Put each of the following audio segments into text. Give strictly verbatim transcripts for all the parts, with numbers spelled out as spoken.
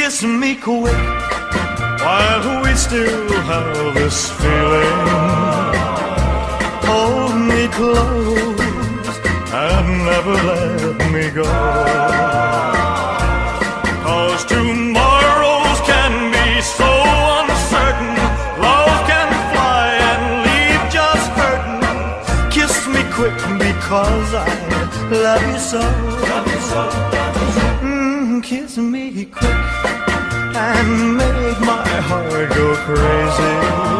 kiss me quick while we still have this feeling. Hold me close and never let me go, 'cause tomorrows can be so uncertain. Love can fly and leave just hurting. Kiss me quick because I love you so. Love you so, love you so. Mm, kiss me quick and make my heart go crazy.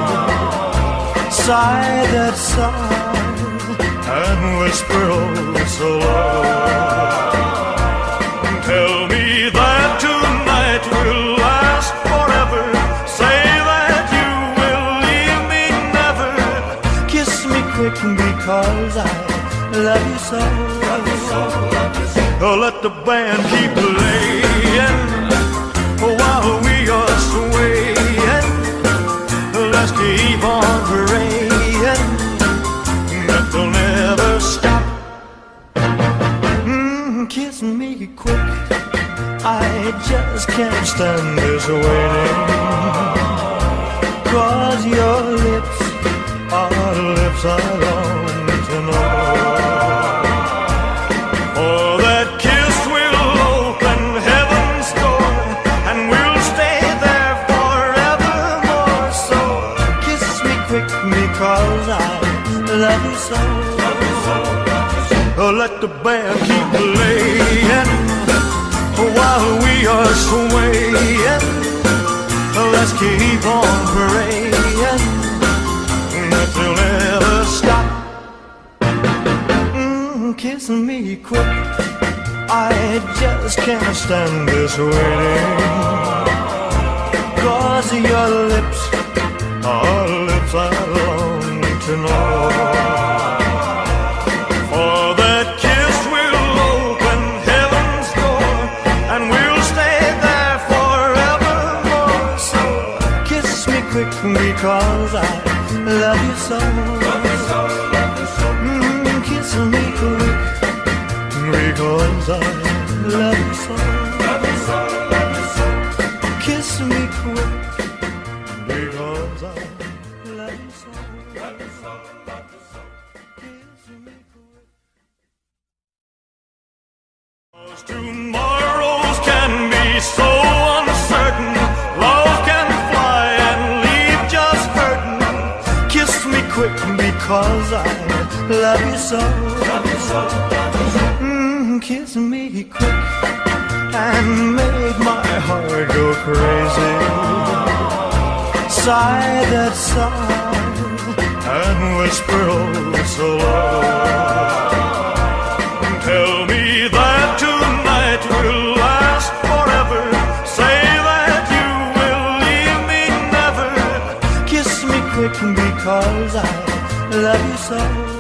Sigh that sigh and whisper oh so low. Tell me that tonight will last forever. Say that you will leave me never. Kiss me quick because I love you so. Love you so, love you so. Oh, let the band keep playing while we are swaying. Let's keep on praying that they'll never stop. Mm, kiss me quick, I just can't stand this waiting. 'Cause your lips are lips I long to know. For that kiss will open heaven's door, and we'll stay there forevermore. So kiss me quick because I love you so. Love you so, love you so. Oh, let the band keep playing while we are swaying. Let's keep on praying that they'll never stop. Mm, kiss me quick, I just can't stand this waiting. 'Cause your lips are lips I long to know. For that kiss will open heaven's door, and we'll stay there forevermore. So kiss me quick because I love you so. Love you so, love you so. Mm, kiss me quick because I love you so. Love you so, love you so. Kiss me quick because I love you so. Love you so, love you so. Kiss me quick. 'Cause tomorrows can be so uncertain. Love can fly and leave just hurting. Kiss me quick because I love you so. Love you so, love you so. Mm, kiss me quick and make my heart go crazy. Sigh that sigh and whisper oh so low. Tell me that tonight will last forever. Say that you will leave me never. Kiss me quick because I love you so.